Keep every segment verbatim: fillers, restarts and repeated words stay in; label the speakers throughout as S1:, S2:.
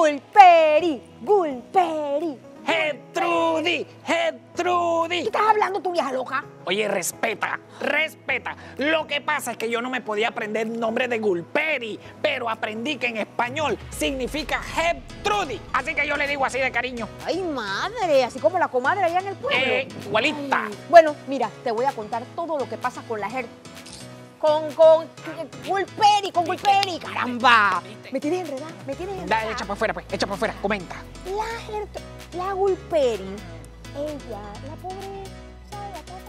S1: Gulperi, Gulperi.
S2: ¡Gertrudis! ¡Gertrudis!
S1: ¿Qué estás hablando tú, vieja loca?
S2: Oye, respeta, respeta. Lo que pasa es que yo no me podía aprender el nombre de Gulperi, pero aprendí que en español significa Gertrudis. Así que yo le digo así de cariño.
S1: Ay, madre, así como la comadre allá en el pueblo.
S2: Eh, igualita.
S1: Ay. Bueno, mira, te voy a contar todo lo que pasa con la Ger... Con, con, Gulperi, con Gulperi, caramba. Me tienes enredada, me tienes enredada.
S2: Dale, echa para afuera, pues, echa para afuera, comenta.
S1: La Gert... La Gulperi, ella, la pobre, ¿sabe? La trata.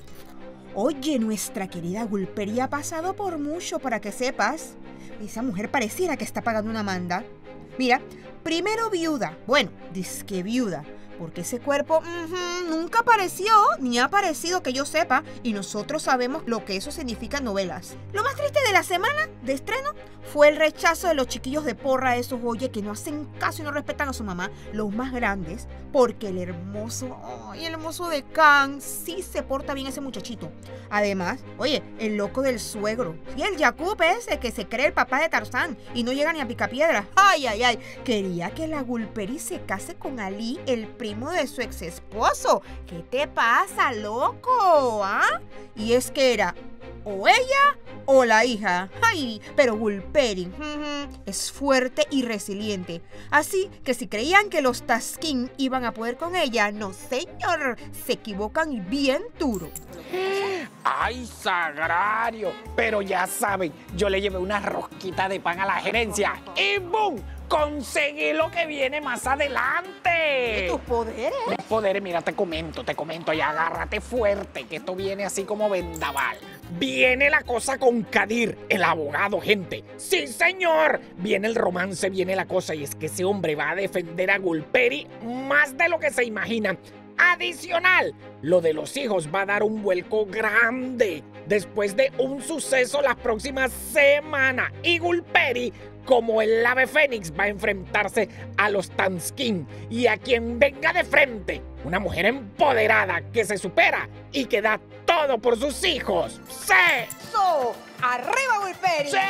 S3: Oye, nuestra querida Gulperi ha pasado por mucho, para que sepas. Esa mujer pareciera que está pagando una manda. Mira, primero viuda. Bueno, disque viuda. Porque ese cuerpo uh-huh, nunca apareció, ni ha aparecido que yo sepa, y nosotros sabemos lo que eso significa en novelas. Lo más triste de la semana de estreno fue el rechazo de los chiquillos de porra, esos, oye, que no hacen caso y no respetan a su mamá, los más grandes, porque el hermoso, ay, el hermoso de Can, sí se porta bien ese muchachito. Además, oye, el loco del suegro, y el Jacob ese que se cree el papá de Tarzán y no llega ni a Picapiedra. Ay, ay, ay, quería que la Gulperi se case con Ali, el primo de su ex esposo. ¿Qué te pasa, loco? ¿Ah? Y es que era o ella o la hija. Ay, pero Gulperi uh-huh, es fuerte y resiliente. Así que si creían que los Taskin iban a poder con ella, no señor, se equivocan bien duro.
S2: ¡Ay, sagrario! Pero ya saben, yo le llevé una rosquita de pan a la gerencia y ¡boom! ¡Conseguí lo que viene más adelante!
S1: ¿Y tus poderes?
S2: Mis poderes, mira, te comento, te comento y agárrate fuerte, que esto viene así como vendaval. Viene la cosa con Kadir, el abogado, gente. ¡Sí, señor! Viene el romance, viene la cosa, y es que ese hombre va a defender a Gulperi más de lo que se imaginan. Adicional, lo de los hijos va a dar un vuelco grande después de un suceso las próximas semanas. Y Gulperi, como el ave fénix, va a enfrentarse a los Tanskin y a quien venga de frente. Una mujer empoderada que se supera y que da todo por sus hijos. ¡Sí!
S1: ¡So! ¡Arriba, Gulperi!
S2: ¡Sí!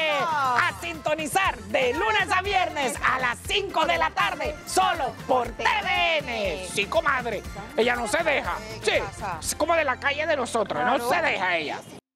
S2: A sintonizar de lunes a viernes a las cinco de la tarde, solo por T V N. Sí, comadre. Ella no se deja. Sí, es como de la calle de nosotros, no se deja ella.